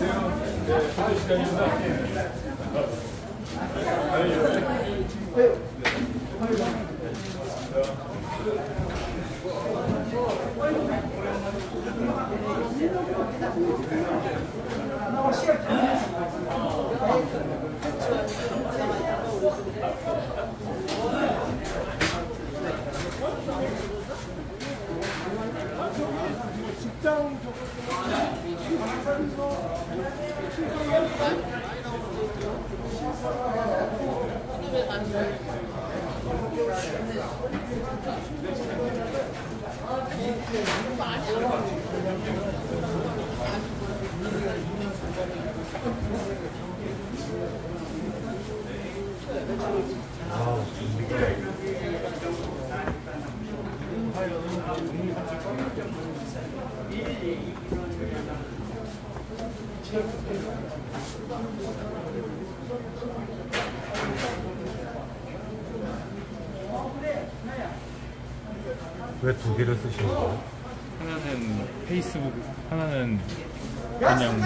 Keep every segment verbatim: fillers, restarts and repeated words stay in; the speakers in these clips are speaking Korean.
왜 두 개를 쓰시는 거예요? 하나는 페이스북, 하나는 그냥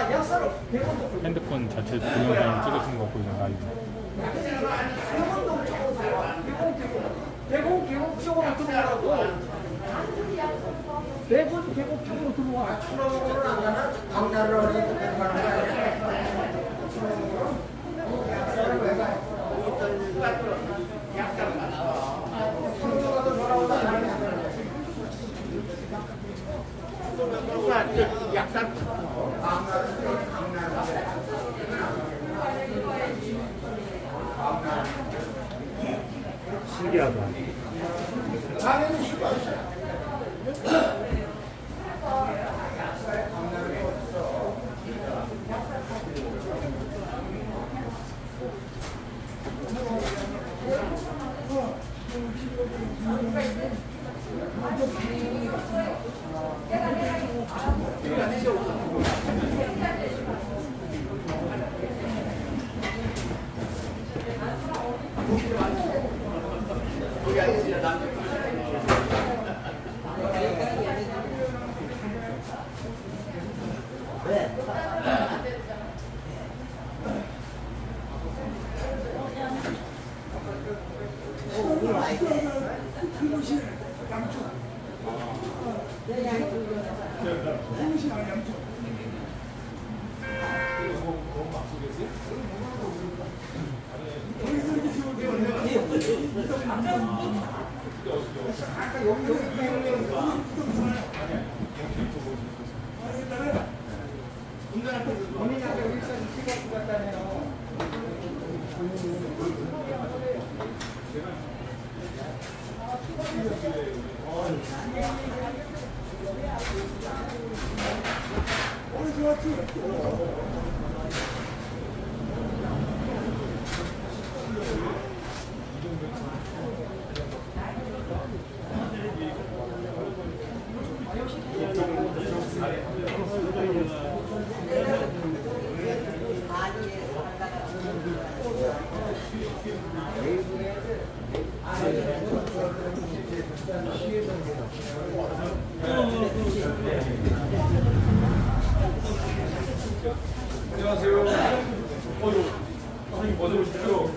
핸드폰 자체 동영상을 찍으신 거 같고 그냥 라이브. 대공 계곡 쪽으로 들어오라고. 대군 계곡 쪽으로 들어와. 강나라로 가는 거야. 약간 신기하다. 안녕하세요. 어유, 선생님 어서 오십시오.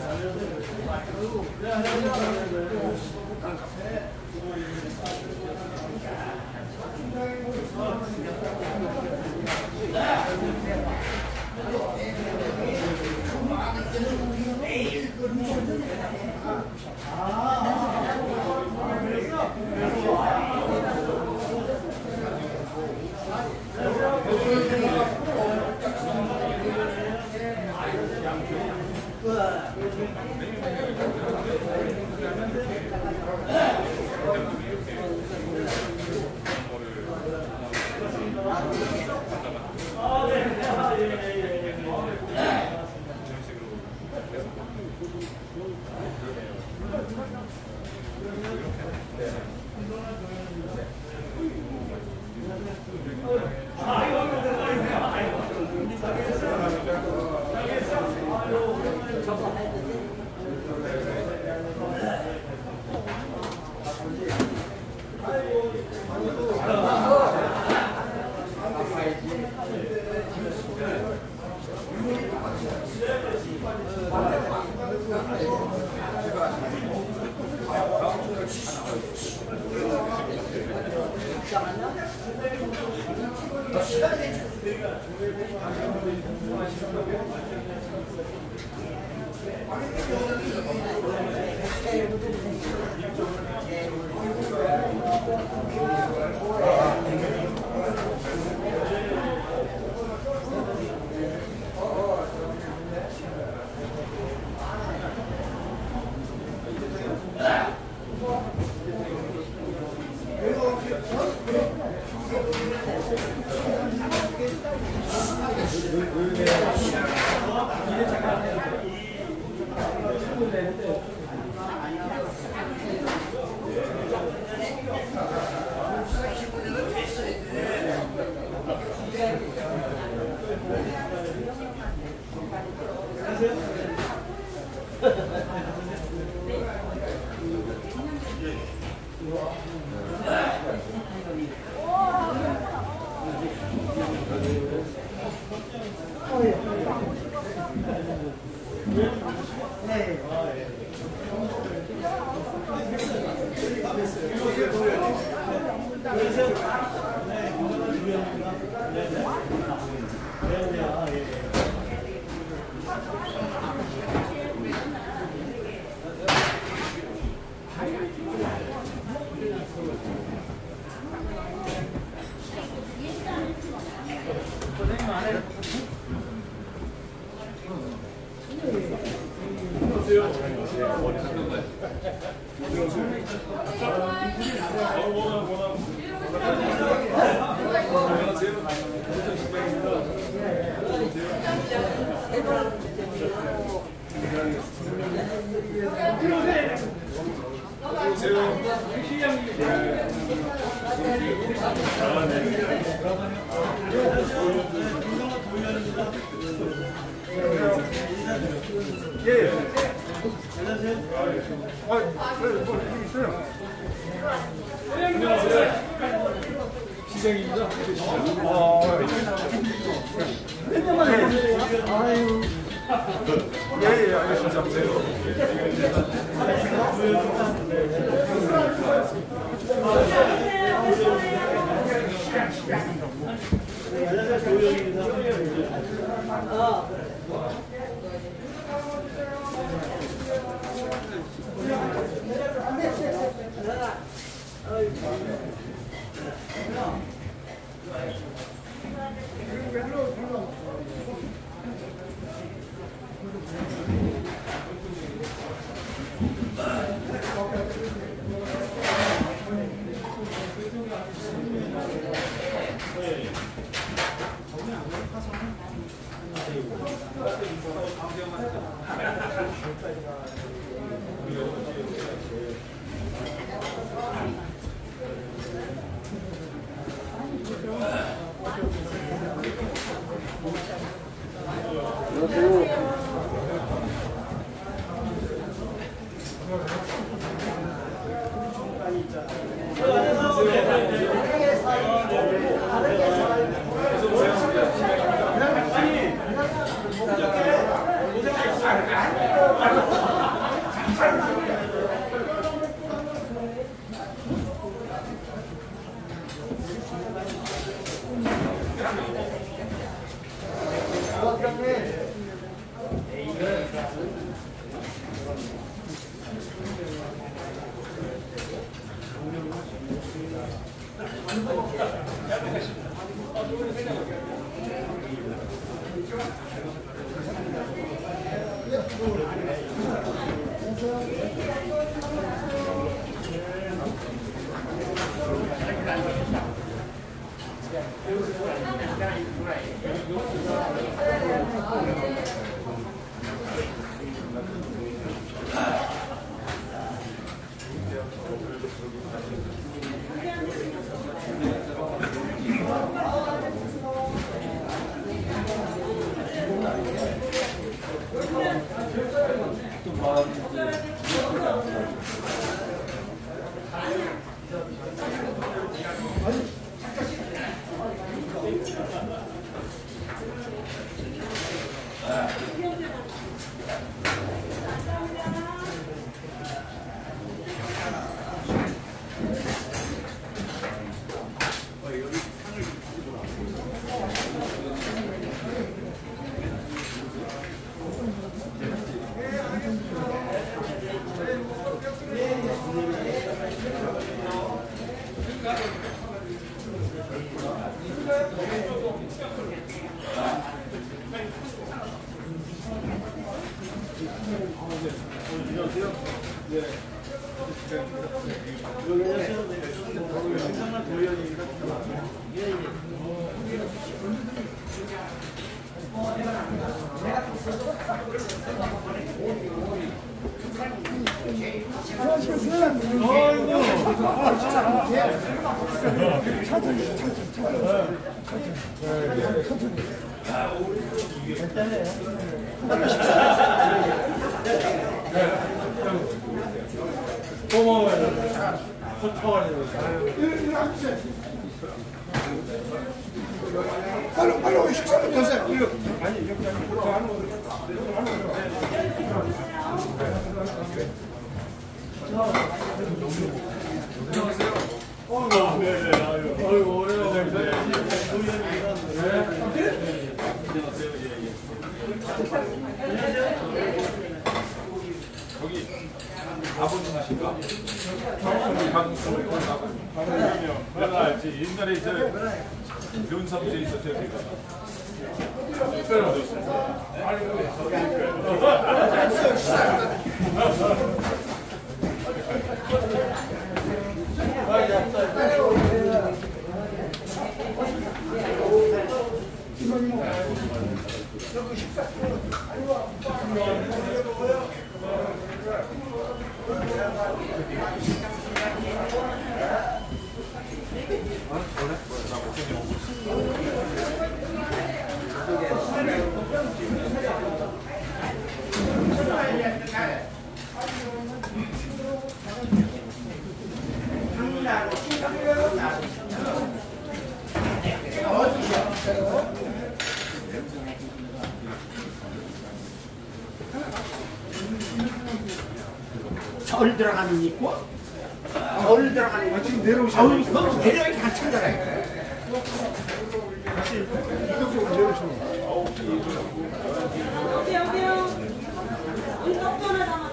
시장입니다. 아유. 예, 예, 알겠습니다. 네. 빨리 빨리 식사 좀 하세요. 아니 여기 아버님이신가? 내가 알지. 옛날에 저 면사무소에 있었어요. 절 들어가는 있고 절 들어가는 있고 지금 내려오시면 너 내려오기 같이 하잖아요. 이쪽으로 내려오시면 어디요 어디요 운동전에 담아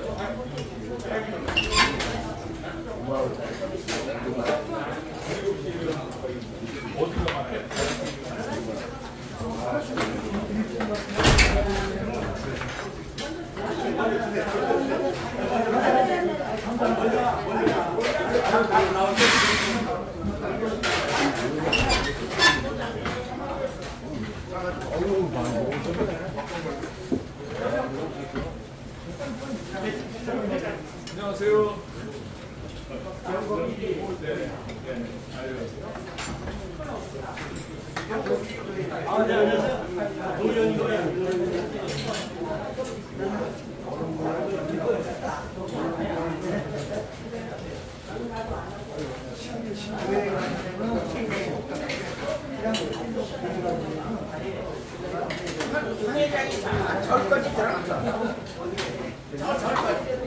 안녕하세요. 아, 네, 안녕하세요. 노현이고요. 절까지 들어간다. 절까지.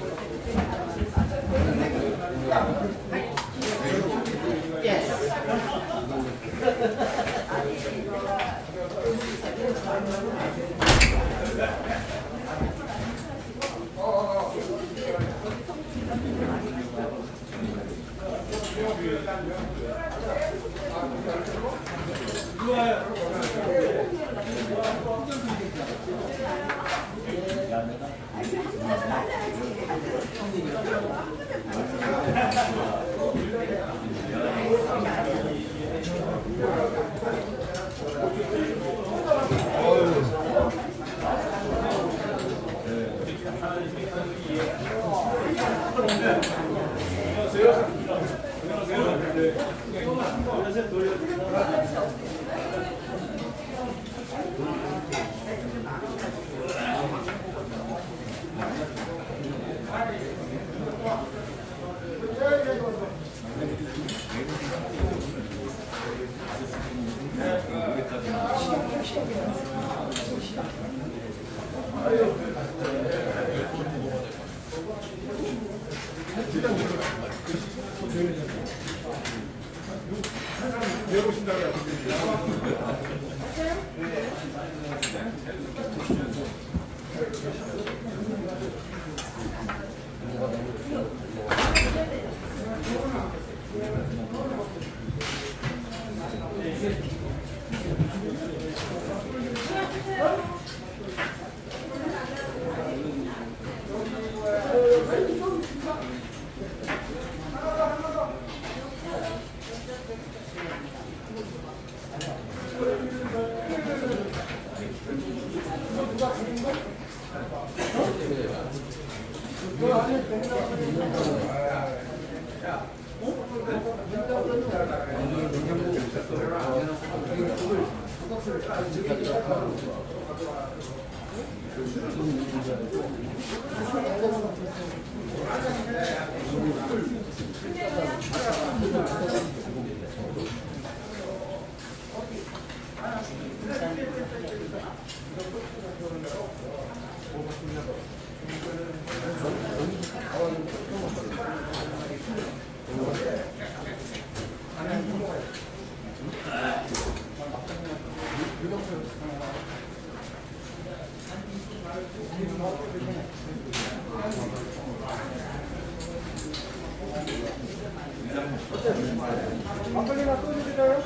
네. 막걸리나 또 드릴까요?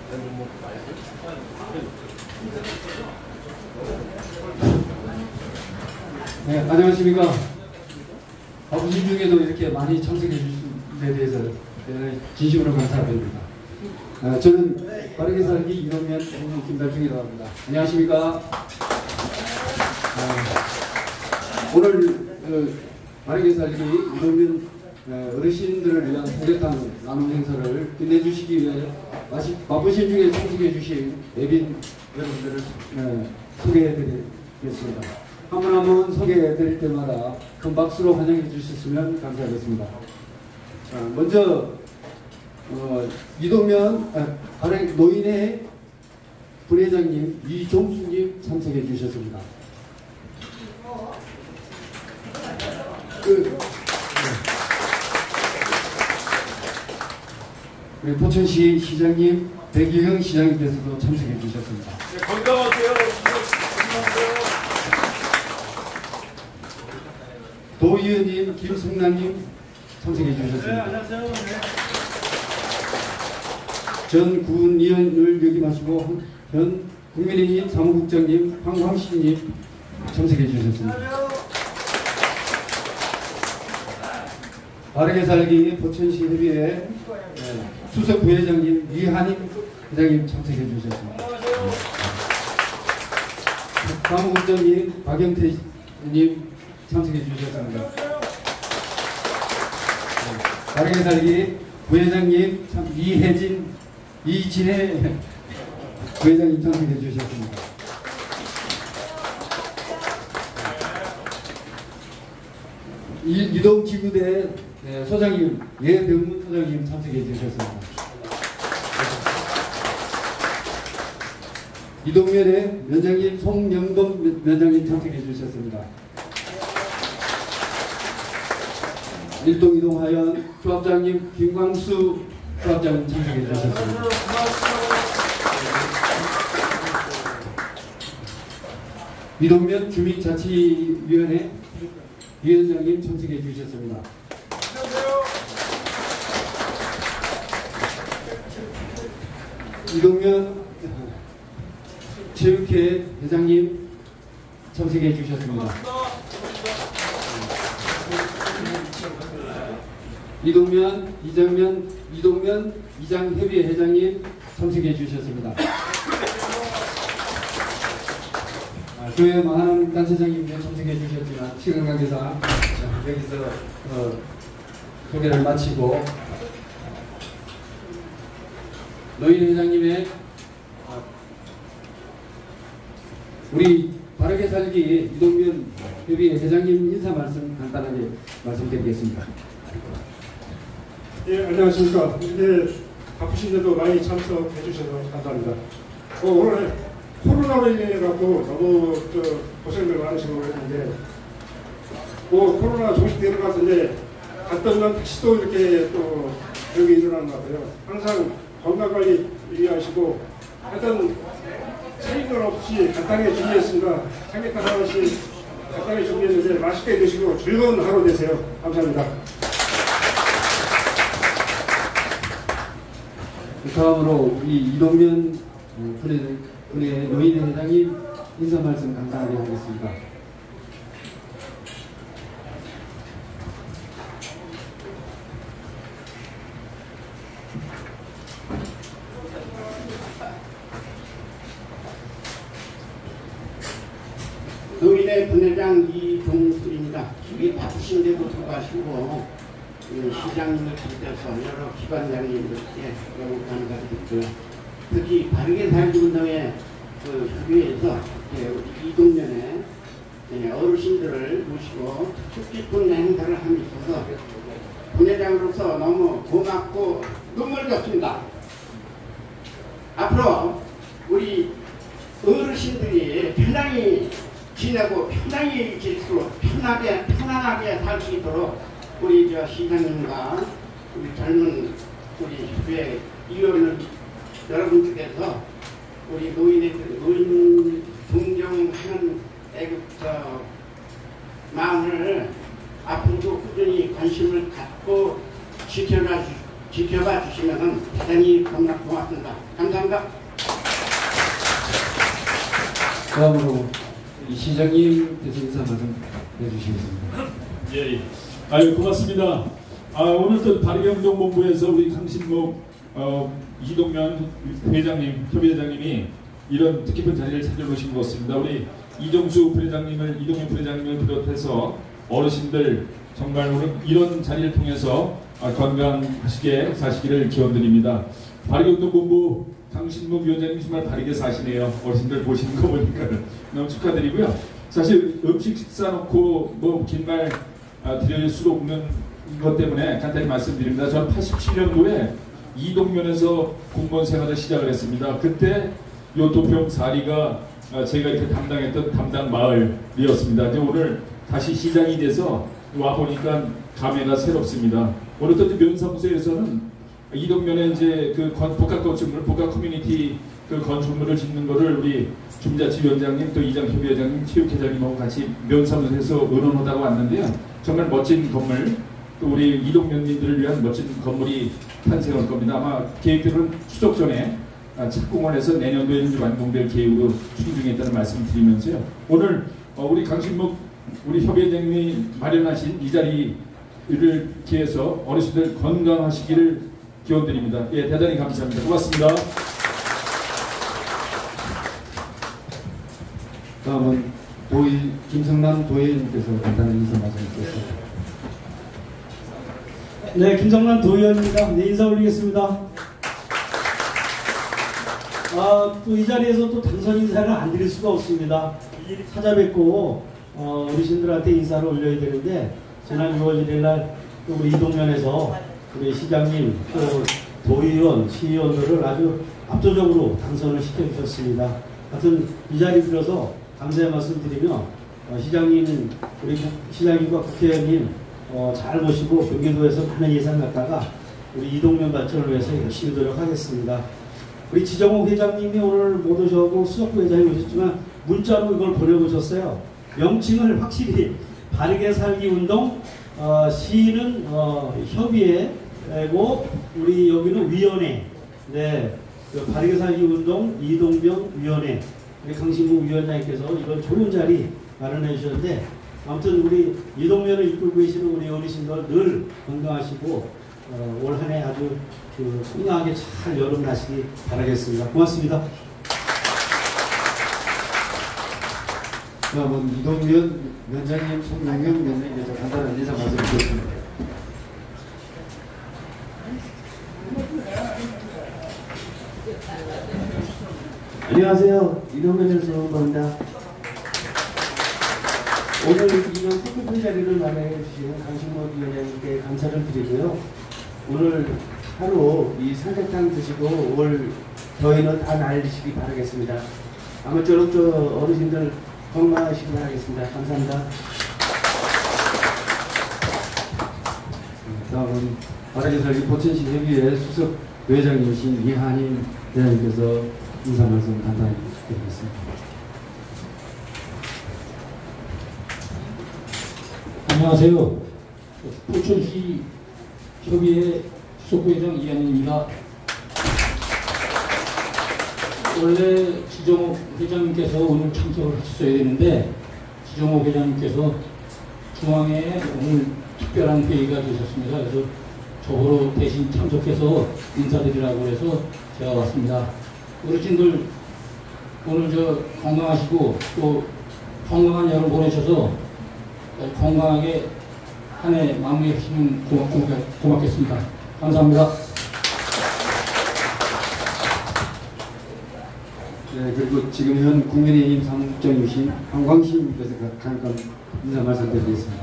네, 안녕하십니까. 바쁘신 중에도 이렇게 많이 참석해 주신 데 대해서 진심으로 감사드립니다. 아, 저는 빠르게 살기 이동면 김달중이라고 합니다. 안녕하십니까. 아, 오늘 어, 빠르게 살기 이동면 어, 어르신들을 위한 삼계탕 나눔 행사를 끝내주시기 위해 마치 바쁘신 중에 참석해 주신 내빈 여러분들을 어, 소개해 드리겠습니다. 한 분 한 분 소개해 드릴 때마다 큰 박수로 환영해 주셨으면 감사하겠습니다. 자, 먼저 어, 이동면 아, 노인회 부회장님 이종수님 참석해 주셨습니다. 그, 네. 포천시 시장님 백유형 시장님께서도 참석해 주셨습니다. 네, 건강하세요. 건강하세요. 도의원님 김승란님 참석해 주셨습니다. 네, 안녕하세요. 네. 전 군의원을 역임하시고 현 국민의힘 사무국장님 황광식님 참석해 주셨습니다. 바르게 살기 포천시 협의회 수석 부회장님 이한임 회장님 참석해 주셨습니다. 사무국장님 박영태님 참석해 주셨습니다. 바르게 살기 부회장님 참 이혜진 이진혜 부회장님 참석해 주셨습니다. 이, 이동지구대 소장님 예병문 소장님 참석해 주셨습니다. 이동면의 면장님 송영돈 면장님 참석해 주셨습니다. 일동 이동하연 조합장님 김광수 조합장님 참석해 주셨습니다. 이동면 주민자치위원회 위원장님 참석해 주셨습니다. 이동면 체육회 회장님 참석해 주셨습니다. 이동면 이정면 이동면 이장협의회 회장님 참석해 주셨습니다. 아, 교회 많은 단체장님 참석해 주셨지만 시간 관계상 여기서 어, 소개를 마치고 노인 회장님의 어, 우리 바르게 살기 이동면 협의회 회장님 인사 말씀 간단하게 말씀드리겠습니다. 예, 안녕하십니까. 네, 바쁘신데도 많이 참석해 주셔서 감사합니다. 어, 오늘 코로나로 인해 갖고 너무 저 고생들 많으시고 그랬는데, 뭐 코로나 조식 되는 것 같은데 갔던 택시도 이렇게 또 여기 일어나는 것 같아요. 항상 건강 관리 유의하시고, 하여튼 차이는 없이 간단하게 준비했습니다. 삼계탕 하나씩 간단하게 준비했는데 맛있게 드시고 즐거운 하루 되세요. 감사합니다. 다음으로 우리 이동면 군의, 군의 노인회 회장님 인사 말씀 간단하게 하겠습니다. 노인회 분회장 이종술입니다. 우리 바쁘신데도 불구하고 시장님을 비롯해서 여러 기관장님들께 너무 감사드리고요. 특히 바르게 살기 운동회 그 협의회에서 이동면에 어르신들을 모시고 뜻깊은 행사를 함에 있어서 분회장으로서 너무 고맙고 눈물 졌습니다. 앞으로 우리 어르신들이 편안히 지내고 편안히 질수록 편하게 편안하게 살 수 있도록 우리 저 시장님과 우리 젊은 우리 협회 위원 여러분들께서 우리 노인의 노인 존경하는 애국자 마음을 앞으로도 꾸준히 관심을 갖고 지켜나 지켜봐 주시면 대단히 너무나 고맙습니다. 감사합니다. 다음으로 이 시장님께서 인사 말씀 해주시겠습니다. 예, 예. 아유, 고맙습니다. 아, 오늘 또 바르게운동본부에서 우리 강신목 어, 이동면 회장님, 협의회장님이 이런 뜻깊은 자리를 찾아오신 것 같습니다. 우리 이종수 부회장님을, 이동면 부회장님을 비롯해서 어르신들 정말 오늘 이런 자리를 통해서 아, 건강하시게 사시기를 기원드립니다. 바르게운동본부 강신목 위원장님 정말 바르게 사시네요. 어르신들 보시는 거 보니까 너무 축하드리고요. 사실 음식 식사 놓고 뭐 긴 말 아, 드릴 수도 없는 것 때문에 간단히 말씀드립니다. 저는 팔십칠 년도에 이동면에서 공무원 생활을 시작을 했습니다. 그때 요 도평 사리가 아, 제가 이렇게 담당했던 담당 마을이었습니다. 이제 오늘 다시 시장이 돼서 와 보니까 감회가 새롭습니다. 오늘 또 면사무소에서는 이동면에 이제 그 복합 건축물, 복합 커뮤니티 그 건축물을 짓는 거를 우리 주민자치위원장님, 또 이장협의회장님, 체육회장님하고 같이 면사무소에서 의논하다가 왔는데요. 정말 멋진 건물, 또 우리 이동면민들을 위한 멋진 건물이 탄생할 겁니다. 아마 계획들은 추석 전에 착공을 해서 내년도에는 완공될 계획으로 추진 중에 있다는 말씀을 드리면서요. 오늘 우리 강신목 우리 협의회장님이 마련하신 이 자리를 기해서 어르신들 건강하시기를 기원드립니다. 예, 대단히 감사합니다. 고맙습니다. 다음은 도의, 김성남 도의원님께서 간단한 인사 말씀드리겠습니다. 네, 김성남 도의원입니다. 네, 인사 올리겠습니다. 아, 또 이 자리에서 또 당선 인사를 안 드릴 수가 없습니다. 찾아뵙고 어, 어르신들한테 인사를 올려야 되는데 지난 유월 일일 날 또 우리 이동면에서 우리 시장님 또 도의원, 시의원들을 아주 압도적으로 당선을 시켜주셨습니다. 하여튼 이 자리 들어서 감사의 말씀 드리며 어, 시장님, 우리 시장님과 국회의원님 어, 잘 모시고 경기도에서 많은 예산 갖다가 우리 이동면 발전을 위해서 열심히 노력하겠습니다. 우리 지정옥 회장님이 오늘 못 오셔고 수석부 회장이 오셨지만 문자로 이걸 보내보셨어요. 명칭을 확실히 바르게 살기 운동, 어, 시는 어, 협의회고 우리 여기는 위원회. 네, 그 바르게 살기 운동 이동병 위원회. 우리 강신국 위원장님께서 이런 좋은 자리 마련해 주셨는데 아무튼 우리 이동면을 이끌고 계시는 우리 어르신들 늘 건강하시고 어, 올 한 해 아주 그 건강하게 잘 여름 나시기 바라겠습니다. 고맙습니다. 다음은 이동면 위원장님, 송영경 위원장님께서 간단한 인사 말씀드리겠습니다. 안녕하세요. 이동면에서 온 겁니다. 오늘 이런 소개팅 자리를 마련해 주신 강신목 위원장님께 감사를 드리고요. 오늘 하루 이 삼계탕 드시고 올 더위는 다 날리시기 바라겠습니다. 아무쪼록 저 어르신들 건강하시기 바라겠습니다. 감사합니다. 다음은 바르게 살기 포천시 협의회 수석 부회장이신 이한임 대장님께서 인사 말씀 간단히 드리겠습니다. 안녕하세요. 포천시 협의회 수석부회장 이한임입니다. 원래 지정옥 회장님께서 오늘 참석을 하셨어야 되는데 지정옥 회장님께서 중앙에 오늘 특별한 회의가 되셨습니다. 그래서 저보러 대신 참석해서 인사드리라고 해서 제가 왔습니다. 어르신들 오늘 저 건강하시고 또 건강한 여름 보내셔서 건강하게 한 해 마무리하시면 고맙, 고맙, 고맙겠습니다. 감사합니다. 네, 그리고 지금 현 국민의힘 사무국장이신 황광신님께서 잠깐 인사 말씀드리겠습니다.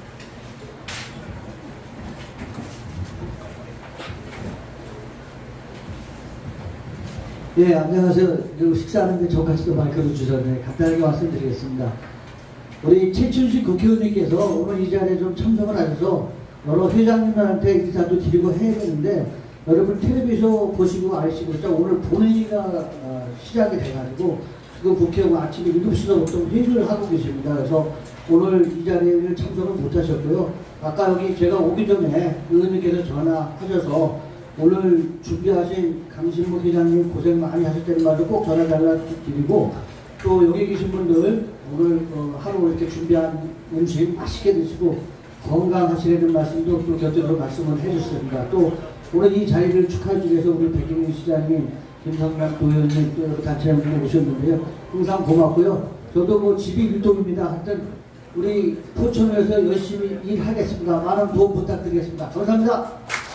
예, 안녕하세요. 식사하는데 저같이도 마이크를 주셨는데 간단하게 말씀드리겠습니다. 우리 최춘식 국회의원님께서 오늘 이 자리에 좀 참석을 하셔서 여러 회장님들한테 인사도 드리고 해야 되는데 여러분 텔레비전 보시고 아시고 오늘 본회의가 어, 시작이 돼가지고 지금 국회의원 아침 일곱 시서부터 회의를 하고 계십니다. 그래서 오늘 이 자리에 참석을 못하셨고요. 아까 여기 제가 오기 전에 의원님께서 전화하셔서 오늘 준비하신 강신목 회장님 고생 많이 하셨다는 말도 꼭 전해 달라 드리고, 또 여기 계신 분들 오늘 어, 하루 이렇게 준비한 음식 맛있게 드시고 건강하시라는 말씀도 또 곁들여 말씀을 해주셨습니다. 또 오늘 이 자리를 축하해 주셔서 우리 백경윤 시장님, 김성남 도의원님, 또 여러 단체장님이 오셨는데요. 항상 고맙고요. 저도 뭐 집이 일동입니다. 하여튼 우리 포천에서 열심히 일하겠습니다. 많은 도움 부탁드리겠습니다. 감사합니다.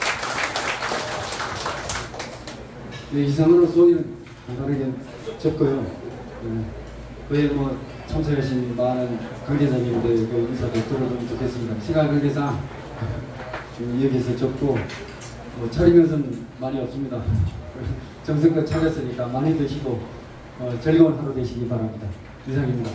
네, 이상으로 소위는 간단하게 접고요. 네, 거의 뭐 참석하신 많은 관계자님들의 그 인사도 들어보면 좋겠습니다. 시간 관계상 지금 여기서 접고 뭐 차린 것은 많이 없습니다. 정성껏 차렸으니까 많이 드시고 어, 즐거운 하루 되시기 바랍니다. 이상입니다.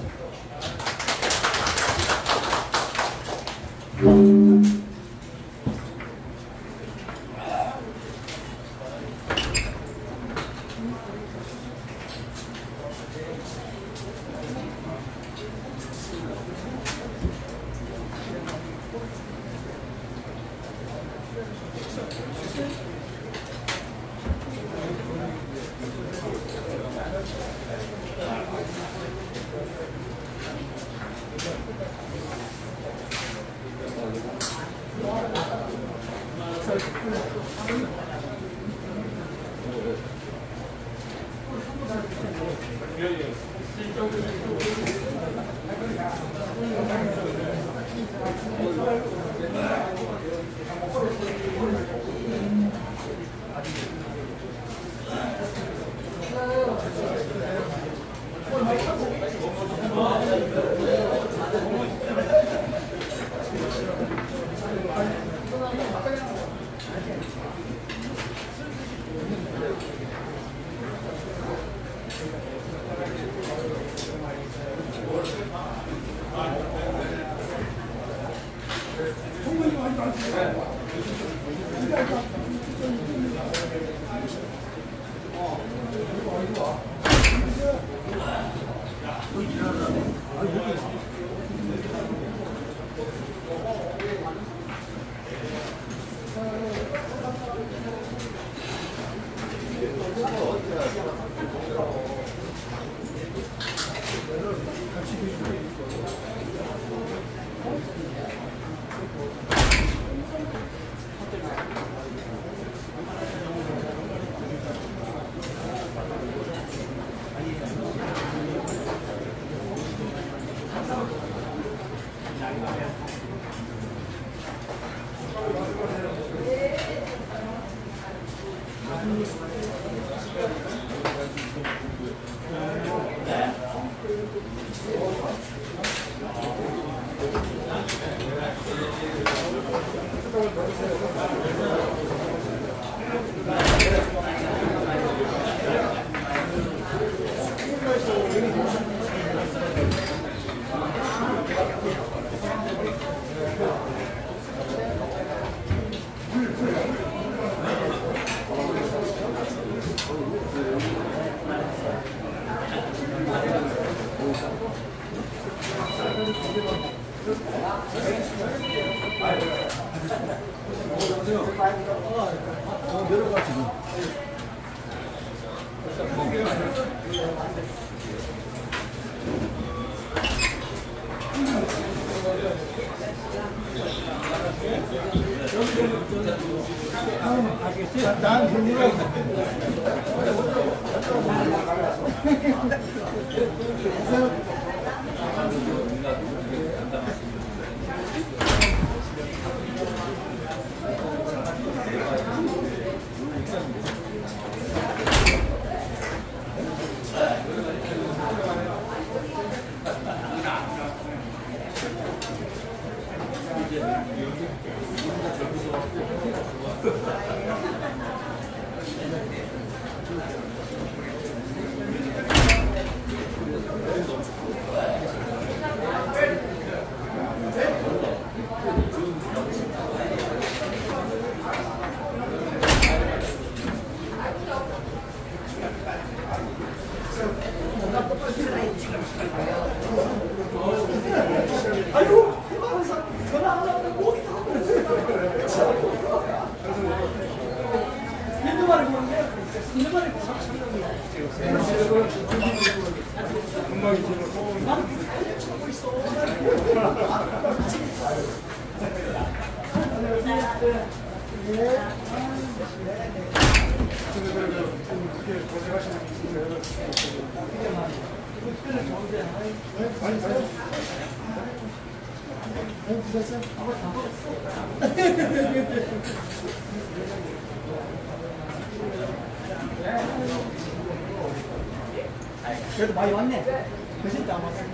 그래도 많이 왔네. 그진도 안 왔어.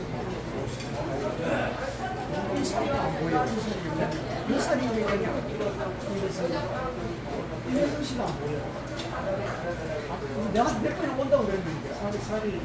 몇 살이냐? 이래서 시간 안 보여. 내가 몇 번이나 온다고 그랬는데. 살이, 살이.